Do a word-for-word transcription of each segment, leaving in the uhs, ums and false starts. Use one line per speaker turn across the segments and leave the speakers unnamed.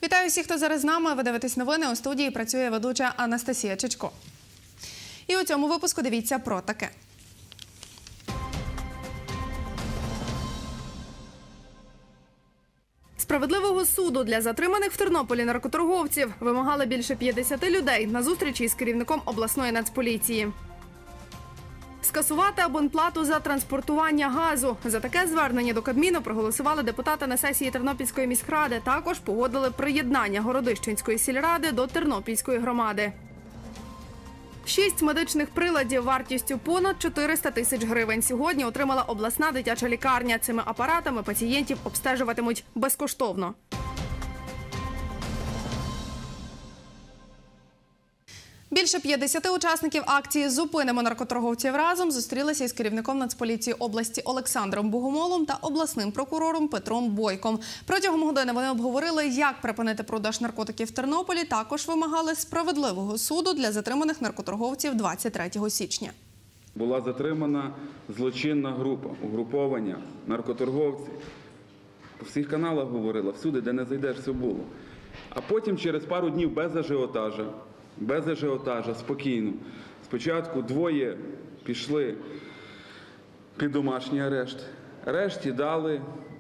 Вітаю всіх, хто зараз з нами. Ви дивитесь новини. У студії працює ведуча Анастасія Чичко. І у цьому випуску дивіться про таке. Справедливого суду для затриманих в Тернополі наркоторговців вимагали більше п'ятдесят людей на зустрічі із керівником обласної нацполіції. Скасувати абонплату за транспортування газу. За таке звернення до Кабміну проголосували депутати на сесії Тернопільської міськради. Також погодили приєднання Городищенської сільради до Тернопільської громади. Шість медичних приладів вартістю понад чотириста тисяч гривень сьогодні отримала обласна дитяча лікарня. Цими апаратами пацієнтів обстежуватимуть безкоштовно. Більше п'ятдесят учасників акції «Зупинимо наркоторговців разом» зустрілися із керівником Нацполіції області Олександром Богомолом та обласним прокурором Петром Бойком. Протягом години вони обговорили, як припинити продаж наркотиків в Тернополі. Також вимагали справедливого суду для затриманих наркоторговців двадцять третього січня.
Була затримана злочинна група, угруповання наркоторговців. По всіх каналах говорила, всюди, де не зайдеш, все було. А потім через пару днів без ажіотажа, без ажіотажа, спокійно. Спочатку двоє пішли під домашній арешт. Решті дали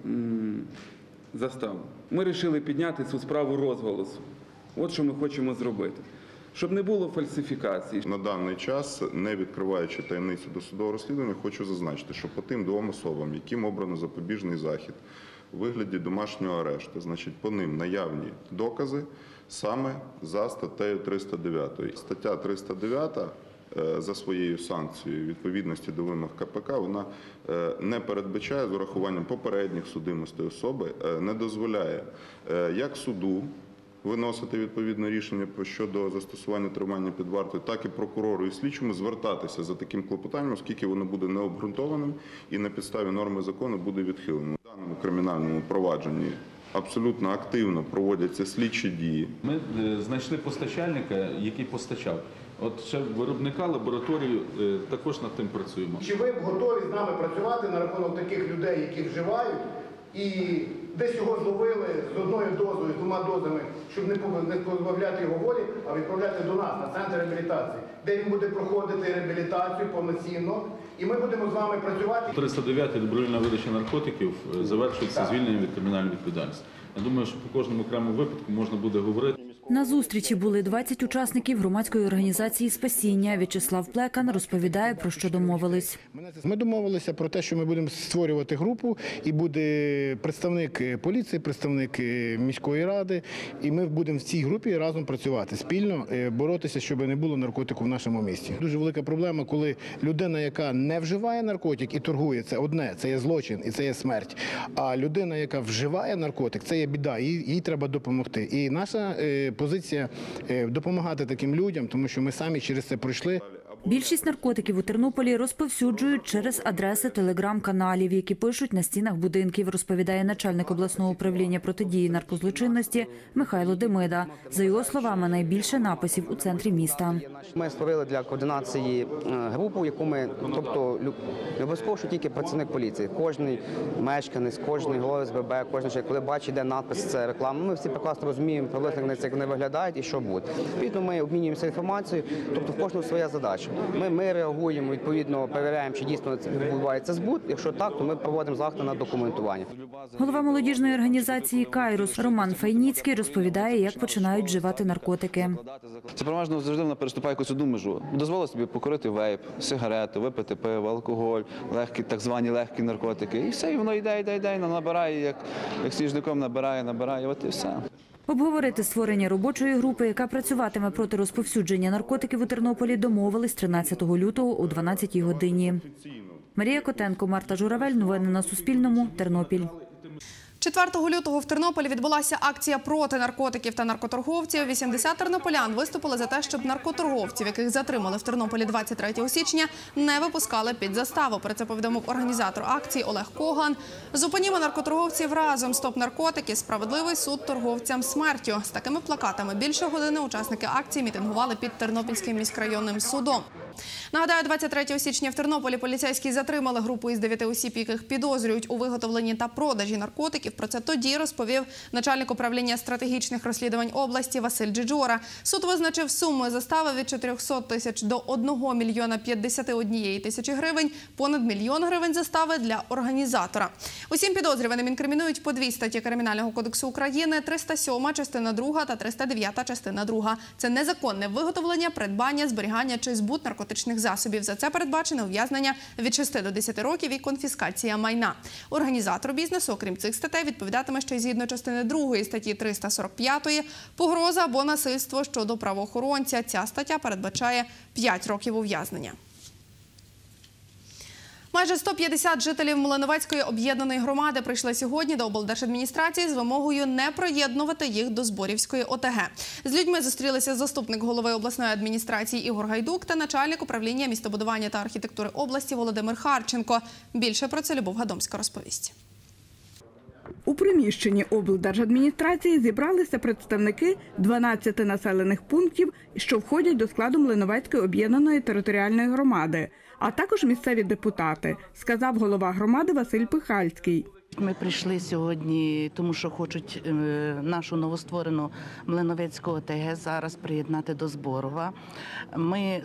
м, заставу. Ми вирішили підняти цю справу розголосу. От що ми хочемо зробити. Щоб не було фальсифікацій.
На даний час, не відкриваючи таємницю досудового розслідування, хочу зазначити, що по тим двом особам, яким обрано запобіжний захід у вигляді домашнього арешту, значить по ним наявні докази саме за статтею триста дев'ять. Стаття триста дев'ять за своєю санкцією відповідності до вимог ка пе ка, вона не передбачає, з урахуванням попередніх судимостей особи, не дозволяє як суду виносити відповідне рішення щодо застосування тримання під вартою, так і прокурору і слідчому звертатися за таким клопотанням, оскільки воно буде необґрунтованим і на підставі норми закону буде відхилено. В даному кримінальному провадженні абсолютно активно проводяться слідчі дії.
Ми знайшли постачальника, який постачав. От ще виробника лабораторію також над тим працюємо.
Чи ви готові з нами працювати на рахунок таких людей, які вживають, і десь його зловили з одною дозою, з двома дозами, щоб не позбавляти його волі, а відправляти до нас, на центр реабілітації, де він буде проходити реабілітацію повноцінно, і ми будемо з вами працювати.
триста дев'ять добровільна видача наркотиків завершується звільненням від кримінальної відповідальності. Я думаю, що по кожному окремому випадку можна буде говорити.
На зустрічі були двадцять учасників громадської організації «Спасіння». В'ячеслав Плекан розповідає, про що домовились.
Ми домовилися про те, що ми будемо створювати групу, і буде представник поліції, представник міської ради, і ми будемо в цій групі разом працювати, спільно боротися, щоб не було наркотику в нашому місті. Дуже велика проблема, коли людина, яка не вживає наркотик і торгує, це одне, це є злочин і це є смерть. А людина, яка вживає наркотик, це є біда, їй, їй треба допомогти. І наша позиція – допомагати таким людям, тому що ми самі через це пройшли.
Більшість наркотиків у Тернополі розповсюджують через адреси телеграм-каналів, які пишуть на стінах будинків, розповідає начальник обласного управління протидії наркозлочинності Михайло Демида. За його словами, найбільше написів у центрі міста.
Ми створили для координації групу, яку ми, тобто, не обов'язково, що тільки працівник поліції. Кожний мешканець, кожний голова ес бе бе, кожен, коли бачить, де надпис, це реклама, ми всі прекрасно розуміємо, приблизно, як вони виглядають і що буде. Відповідно, ми обмінюємося інформацією, тобто в кожного своя задача. Ми, ми реагуємо, відповідно, перевіряємо, чи дійсно відбувається збут. Якщо так, то ми проводимо заходи на документування.
Голова молодіжної організації «Кайрус» Роман Файніцький розповідає, як починають вживати наркотики.
Це переважно завжди вона переступає якусь одну межу. Дозволить собі покурити вейп, сигарету, випити пиво, алкоголь, легкі, так звані легкі наркотики. І все, і воно йде, йде, йде, набирає, як, як сніжником набирає, набирає, от і все.
Обговорити створення робочої групи, яка працюватиме проти розповсюдження наркотиків у Тернополі, домовились тринадцятого лютого о дванадцятій годині. Марія Котенко, Марта Журавель. Новини на Суспільному. Тернопіль.
четвертого лютого в Тернополі відбулася акція проти наркотиків та наркоторговців. вісімдесят тернополян виступили за те, щоб наркоторговців, яких затримали в Тернополі двадцять третього січня, не випускали під заставу. Про це повідомив організатор акції Олег Коган. «Зупинімо наркоторговців разом! Стоп наркотики! Справедливий суд торговцям смертю!» З такими плакатами більше години учасники акції мітингували під Тернопільським міськрайонним судом. Нагадаю, двадцять третього січня в Тернополі поліцейські затримали групу із дев'яти осіб, яких підозрюють у виготовленні та продажі наркотиків. Про це тоді розповів начальник управління стратегічних розслідувань області Василь Джиджора. Суд визначив суму застави від чотирьохсот тисяч до одного мільйона п'ятдесят однієї тисячі гривень, понад мільйон гривень застави для організатора. Усім підозрюваним інкримінують по дві статті Кримінального кодексу України, триста сьома частина друга та триста дев'ята частина друга. Це незаконне виготовлення, придбання, зберігання чи збут наркотичних засобів. За це передбачено ув'язнення від шести до десяти років і конфіскація майна. Організатор бізнесу, окрім цих статей, відповідатиме ще й згідно частини другої статті триста сорок п'ятої погроза або насильство щодо правоохоронця. Ця стаття передбачає п'ять років ув'язнення. Майже сто п'ятдесят жителів Млиновецької об'єднаної громади прийшли сьогодні до облдержадміністрації з вимогою не приєднувати їх до Зборівської О Те Ге. З людьми зустрілися заступник голови обласної адміністрації Ігор Гайдук та начальник управління містобудування та архітектури області Володимир Харченко. Більше про це Любов Гадомська розповість.
У приміщенні облдержадміністрації зібралися представники дванадцяти населених пунктів, що входять до складу Млиновецької об'єднаної територіальної громади, а також місцеві депутати, сказав голова громади Василь Пихальський.
Ми прийшли сьогодні, тому що хочуть нашу новостворену Млиновецьку О Те Ге зараз приєднати до Зборова. Ми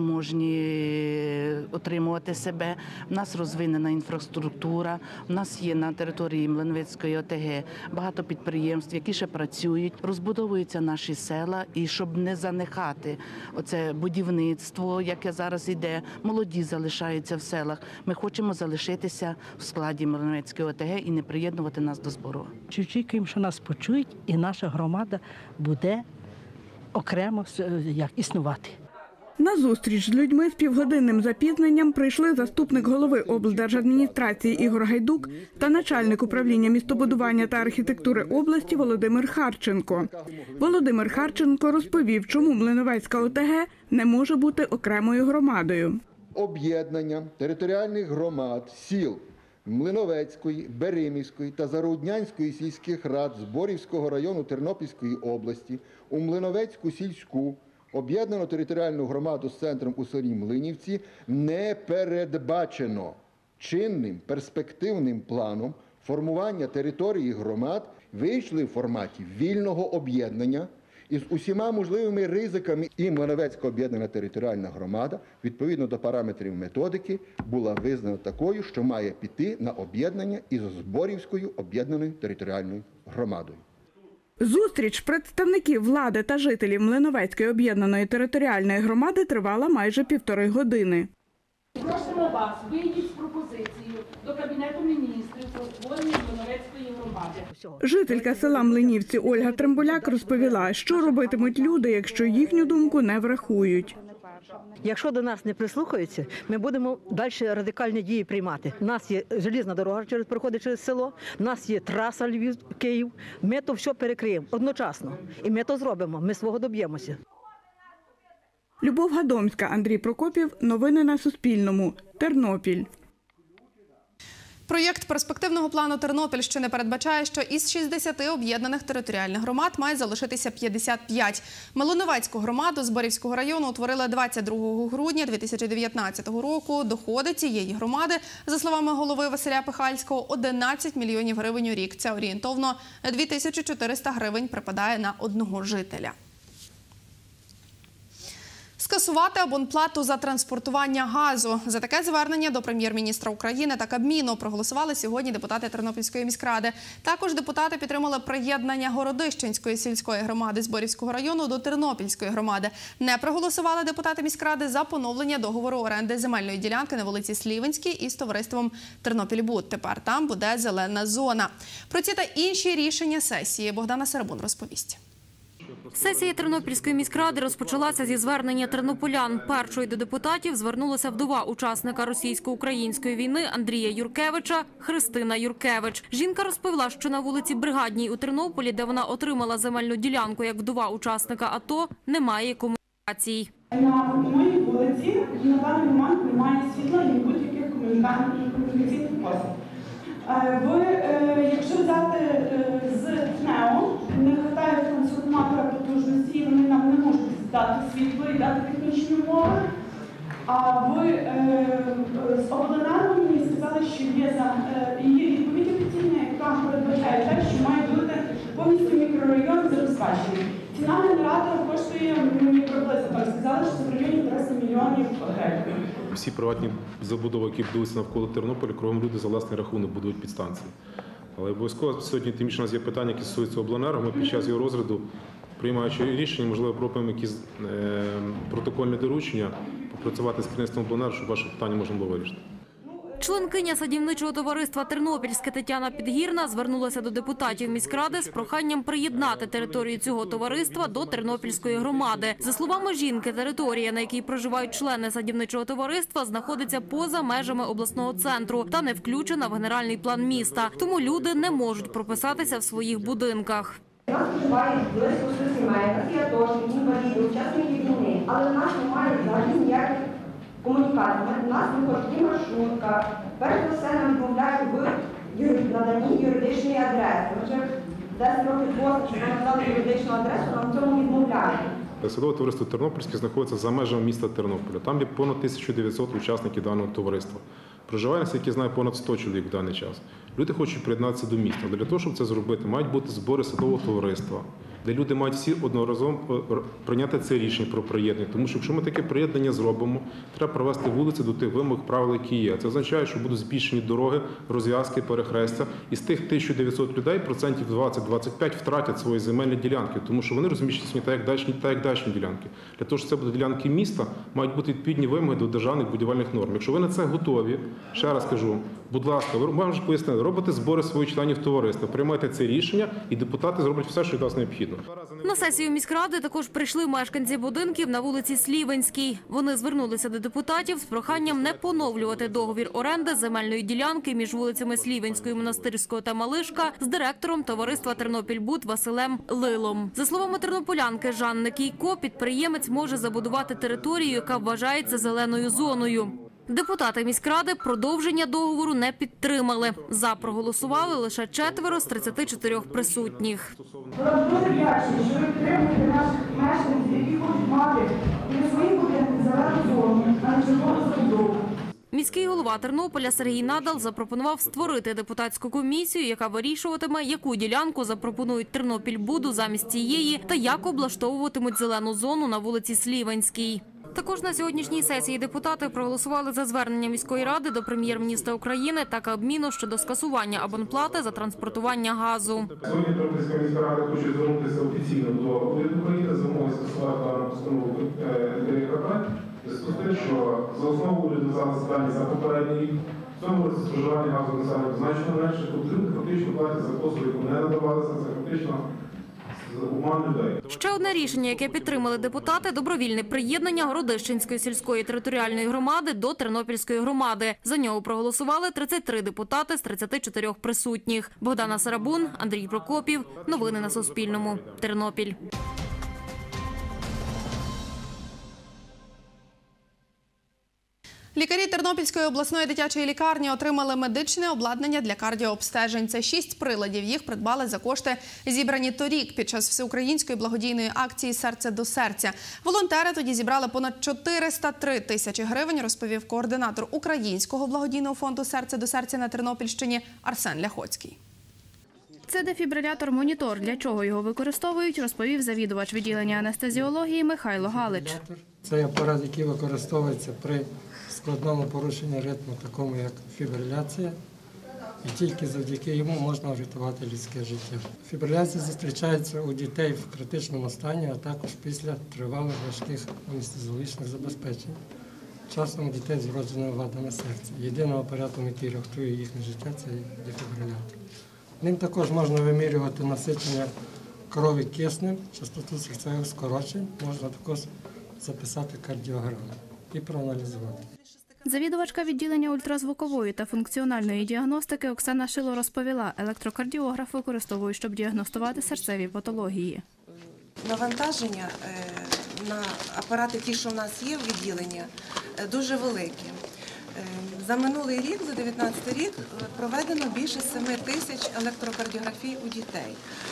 спроможні отримувати себе, в нас розвинена інфраструктура, в нас є на території Млиновецької О Те Ге багато підприємств, які ще працюють, розбудовуються наші села, і щоб не занехати оце будівництво, яке зараз йде, молоді залишаються в селах, ми хочемо залишитися в складі Млиновецької О Те Ге і не приєднувати нас до Зборова.
Очікуємо, що нас почують і наша громада буде окремо як існувати.
На зустріч з людьми з півгодинним запізненням прийшли заступник голови облдержадміністрації Ігор Гайдук та начальник управління містобудування та архітектури області Володимир Харченко. Володимир Харченко розповів, чому Млиновецька О Те Ге не може бути окремою громадою.
Об'єднання територіальних громад, сіл Млиновецької, Беримівської та Заруднянської сільських рад Зборівського району Тернопільської області у Млиновецьку сільську об'єднану територіальну громаду з центром у селі Млинівці не передбачено чинним перспективним планом формування території громад, вийшли в форматі вільного об'єднання із усіма можливими ризиками. І Млиновецька об'єднана територіальна громада, відповідно до параметрів методики, була визнана такою, що має піти на об'єднання із Зборівською об'єднаною територіальною громадою.
Зустріч представників влади та жителів Млиновецької об'єднаної територіальної громади тривала майже півтори години.
Просимо вас, вийдіть з пропозицією до Кабінету міністрів про створення Млиновецької громади.
Жителька села Млинівці Ольга Трембуляк розповіла, що робитимуть люди, якщо їхню думку не врахують.
Якщо до нас не прислухаються, ми будемо далі радикальні дії приймати. У нас є желізна дорога, через проходить через село, у нас є траса Львів-Київ. Ми то все перекриємо одночасно. І ми то зробимо, ми свого доб'ємося.
Любов Гадомська, Андрій Прокопів. Новини на Суспільному. Тернопіль.
Проєкт перспективного плану Тернопільщини передбачає, що із шістдесяти об'єднаних територіальних громад має залишитися п'ятдесят п'ять. Млиновецьку громаду Зборівського району утворили двадцять другого грудня дві тисячі дев'ятнадцятого року. Доходи цієї громади, за словами голови Василя Пихальського, одинадцять мільйонів гривень у рік. Це орієнтовно дві тисячі чотириста гривень припадає на одного жителя. Скасувати абонплату за транспортування газу. За таке звернення до прем'єр-міністра України та Кабміну проголосували сьогодні депутати Тернопільської міськради. Також депутати підтримали приєднання Городищенської сільської громади Зборівського району до Тернопільської громади. Не проголосували депутати міськради за поновлення договору оренди земельної ділянки на вулиці Слівенській із товариством Тернопільбуд. Тепер там буде зелена зона. Про ці та інші рішення сесії Богдана Серебун розповість.
Сесія Тернопільської міськради розпочалася зі звернення тернополян. Першою до депутатів звернулася вдова учасника російсько-української війни Андрія Юркевича Христина Юркевич. Жінка розповіла, що на вулиці Бригадній у Тернополі, де вона отримала земельну ділянку як вдова учасника АТО, немає комунікацій.
На моїй вулиці на даний момент немає світла і будь-яких комунікаційних послуг. Ви, якщо взяти з ТНЕО, не вистачає трансформатора потужності, вони нам не можуть здати світло і дати технічні умови. А ви е, з обленерго мені сказали, що є за е, є відповідь офіційна, яка передбачає те, що має бути повністю мікрорайон забезпечений. Ціна генератора коштує мені приблизно, так сказали, що це в районі триста мільйонів гривень.
Всі приватні забудови, які будуються навколо Тернополя, кругом люди за власний рахунок будують підстанції. Але обов'язково сьогодні тим більше у нас є питання, які стосуються обленерго. Ми під час його розгляду, приймаючи рішення, можливо, пропонуємо якісь е, протокольні доручення, попрацювати з керівництвом обленерго, щоб ваше питання можна було вирішити.
Членкиня садівничого товариства «Тернопільське» Тетяна Підгірна звернулася до депутатів міськради з проханням приєднати територію цього товариства до Тернопільської громади. За словами жінки, територія, на якій проживають члени садівничого товариства, знаходиться поза межами обласного центру та не включена в генеральний план міста. Тому люди не можуть прописатися в своїх будинках.
У нас проживає близько ста сімей, у нас є атошники, інваліди, учасники війни, але в нас немає взагалі ніяких комунікацій. У нас виходить маршрутка. Перш за все нам відмовляють в наданні юридичної адреси. Ми вже десять років тому, що нам надали юридичну адресу, нам в цьому відмовляють.
Садове товариство Тернопільське знаходиться за межами міста Тернополя. Там є понад тисяча дев'ятсот учасників даного товариства. Проживає, наскільки я знаю, понад сто чоловік в даний час. Люди хочуть приєднатися до міста. Але для того, щоб це зробити, мають бути збори садового товариства, де люди мають всі одноразово прийняти це рішення про приєднання. Тому що якщо ми таке приєднання зробимо, треба провести вулиці до тих вимог правил, які є. Це означає, що будуть збільшені дороги, розв'язки, перехрестя. І з тих тисяча дев'ятсот людей процентів двадцять - двадцять п'ять втратять свої земельні ділянки, тому що вони розміщені так, як дачні, так, як дачні ділянки. Для того, щоб це будуть ділянки міста, мають бути відповідні вимоги до державних будівельних норм. Якщо ви на це готові, ще раз кажу, будь ласка, ви вам вже пояснили, робите збори своїх членів товариства, приймайте це рішення, і депутати зроблять все, що від вас необхідно.
На сесію міськради також прийшли мешканці будинків на вулиці Слівенській. Вони звернулися до депутатів з проханням не поновлювати договір оренди земельної ділянки між вулицями Слівенською, Монастирською та Малишка з директором товариства «Тернопільбуд» Василем Лилом. За словами тернополянки Жанни Кійко, підприємець може забудувати територію, яка вважається зеленою зоною. Депутати міськради продовження договору не підтримали. За проголосували лише четверо з тридцяти чотирьох присутніх.
Ми дуже вдячні, що ви підтримуєте наших мешканців, які хочуть мати для своїх будинків зелену зону, а не червону забудову.
Міський голова Тернополя Сергій Надал запропонував створити депутатську комісію, яка вирішуватиме, яку ділянку запропонують Тернопільбуду замість цієї та як облаштовуватимуть зелену зону на вулиці Слівенській. Також на сьогоднішній сесії депутати проголосували за звернення міської ради до прем'єр-міністра України та Кабміну щодо скасування абонплати за транспортування газу.
Сьогодні Тернопільська міська рада хоче звернутися офіційно до уряду України, замовити скасувати дану постанову ДКП, в зв'язку з тим, що за основу уряду зараз дані за попередній рік, в цьому році споживання газу населення значно менше, тобто люди фактично платять за послуги, яку не надавалися, це фактично
ще одне рішення, яке підтримали депутати – добровільне приєднання Городищенської сільської територіальної громади до Тернопільської громади. За нього проголосували тридцять три депутати з тридцяти чотирьох присутніх. Богдана Сарабун, Андрій Прокопів. Новини на Суспільному. Тернопіль.
Лікарі Тернопільської обласної дитячої лікарні отримали медичне обладнання для кардіообстежень. Це шість приладів. Їх придбали за кошти, зібрані торік під час всеукраїнської благодійної акції «Серце до серця». Волонтери тоді зібрали понад чотириста три тисячі гривень, розповів координатор Українського благодійного фонду «Серце до серця» на Тернопільщині Арсен Ляхоцький.
Це дефібрилятор-монітор. Для чого його використовують, розповів завідувач відділення анестезіології Михайло Галич.
Це апарат, який використовується при складному порушенні ритму, такому як фібриляція, і тільки завдяки йому можна врятувати людське життя. Фібриляція зустрічається у дітей в критичному стані, а також після тривалих важких анестезіологічних забезпечень. Часом у дітей з вродженими вадами серця. Єдиним апаратом, який рятує їхнє життя, це дефібрилятор. Ним також можна вимірювати насичення крові киснем, частоту серцевих скорочень, можна також записати кардіограму і проаналізувати.
Завідувачка відділення ультразвукової та функціональної діагностики Оксана Шило розповіла, електрокардіограф використовують, щоб діагностувати серцеві патології.
Навантаження на апарати, ті, що в нас є в відділенні, дуже великі. За минулий рік, за дев'ятнадцятий рік, проведено більше семи тисяч електрокардіографій у дітей.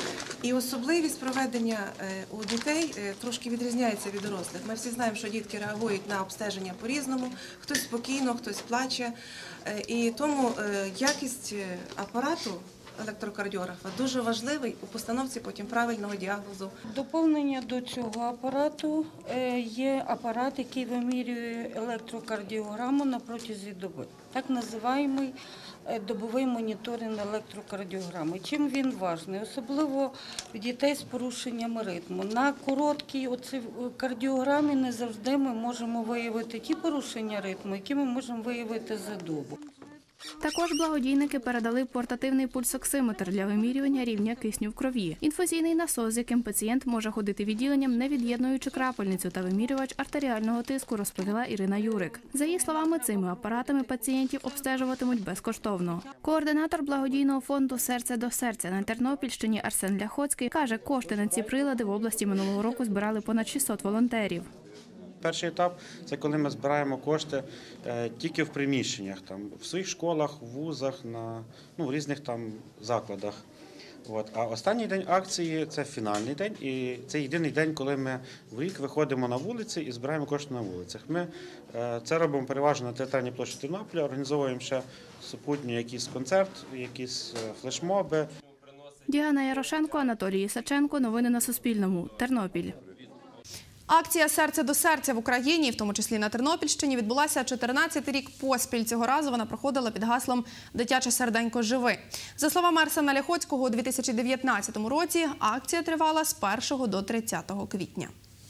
І особливість проведення у дітей трошки відрізняється від дорослих. Ми всі знаємо, що дітки реагують на обстеження по-різному, хтось спокійно, хтось плаче. І тому якість апарату електрокардіографа дуже важливий у постановці потім правильного діагнозу.
Доповнення до цього апарату є апарат, який вимірює електрокардіограму на протязі доби. Так називаємий добовий моніторинг електрокардіограми. Чим він важливий? Особливо в дітей з порушенням ритму. На короткій кардіограмі не завжди ми можемо виявити ті порушення ритму, які ми можемо виявити за добу.
Також благодійники передали портативний пульсоксиметр для вимірювання рівня кисню в крові, інфузійний насос, з яким пацієнт може ходити відділенням, не від'єднуючи крапельницю, та вимірювач артеріального тиску, розповіла Ірина Юрик. За її словами, цими апаратами пацієнтів обстежуватимуть безкоштовно. Координатор благодійного фонду «Серце до серця» на Тернопільщині Арсен Ляхоцький каже, кошти на ці прилади в області минулого року збирали понад шістсот волонтерів.
Перший етап – це коли ми збираємо кошти е, тільки в приміщеннях, там, в своїх школах, в вузах, на, ну, в різних там закладах. От. А останній день акції – це фінальний день, і це єдиний день, коли ми в рік виходимо на вулиці і збираємо кошти на вулицях. Ми е, це робимо переважно на театральній площі Тернополя, організовуємо ще супутній якийсь концерт, якісь флешмоби.
Діана Ярошенко, Анатолій Ісаченко. Новини на Суспільному. Тернопіль.
Акція «Серце до серця» в Україні, в тому числі на Тернопільщині, відбулася чотирнадцятий рік поспіль. Цього разу вона проходила під гаслом «Дитяче серденько живи». За словами Арсена Ляхоцького, у дві тисячі дев'ятнадцятому році акція тривала з першого до тридцятого квітня.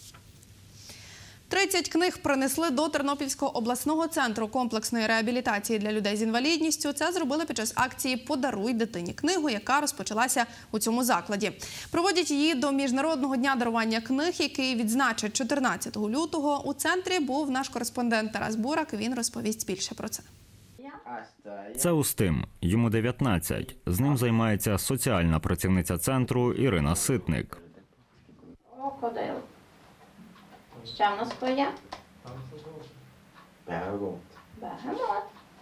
тридцять книг принесли до Тернопільського обласного центру комплексної реабілітації для людей з інвалідністю. Це зробили під час акції «Подаруй дитині книгу», яка розпочалася у цьому закладі. Проводять її до Міжнародного дня дарування книг, який відзначать чотирнадцятого лютого. У центрі був наш кореспондент Тарас Бурак. Він розповість більше про це.
Це Устим. Йому дев'ятнадцять. З ним займається соціальна працівниця центру Ірина Ситник.
Крокодил. Що в нас є?
Бегемот.
Бегемот.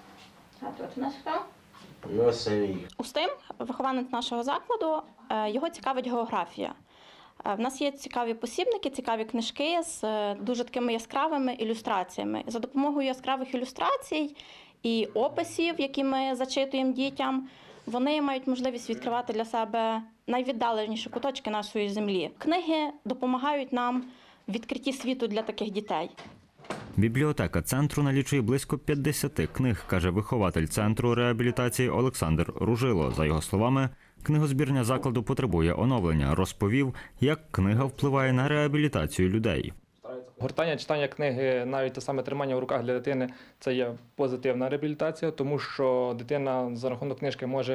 А тут у нас хто?
Носоріг.
Устим, вихованець нашого закладу, його цікавить географія. В нас є цікаві посібники, цікаві книжки з дуже такими яскравими ілюстраціями. За допомогою яскравих ілюстрацій і описів, які ми зачитуємо дітям, вони мають можливість відкривати для себе найвіддаленіші куточки нашої землі. Книги допомагають нам в відкритті світу для таких дітей.
Бібліотека центру налічує близько п'ятдесят книг, каже вихователь центру реабілітації Олександр Ружило. За його словами, книгозбірня закладу потребує оновлення. Розповів, як книга впливає на реабілітацію людей.
Гортання, читання книги, навіть те саме тримання в руках для дитини – це є позитивна реабілітація, тому що дитина за рахунок книжки може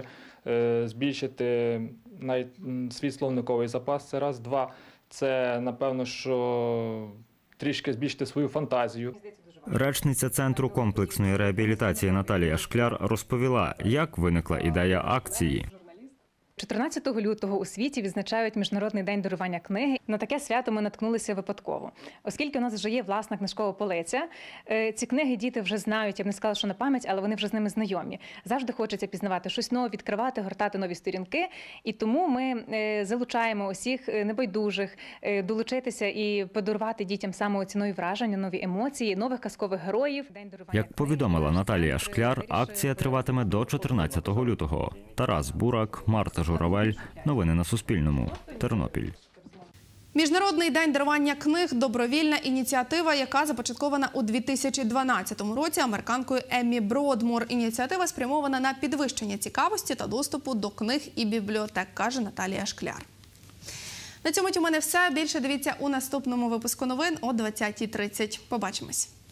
збільшити навіть свій словниковий запас. Це раз. Два – це, напевно, що трішки збільшити свою фантазію.
Речниця Центру комплексної реабілітації Наталія Шкляр розповіла, як виникла ідея акції.
чотирнадцятого лютого у світі відзначають Міжнародний день дарування книги. На таке свято ми наткнулися випадково. Оскільки у нас вже є власна книжкова полиця, ці книги діти вже знають, я б не сказала, що на пам'ять, але вони вже з ними знайомі. Завжди хочеться пізнавати щось нове, відкривати, гортати нові сторінки. І тому ми залучаємо усіх небайдужих долучитися і подарувати дітям самооціною враження, нові емоції, нових казкових героїв.
Як повідомила Наталія Шкляр, акція триватиме до чотирнадцятого лютого. Тарас Бурак, Марта Журавель. Новини на Суспільному. Тернопіль.
Міжнародний день дарування книг – добровільна ініціатива, яка започаткована у дві тисячі дванадцятому році американкою Еммі Бродмур. Ініціатива спрямована на підвищення цікавості та доступу до книг і бібліотек, каже Наталія Шкляр. На цьому у мене все. Більше дивіться у наступному випуску новин о двадцятій тридцять. Побачимось.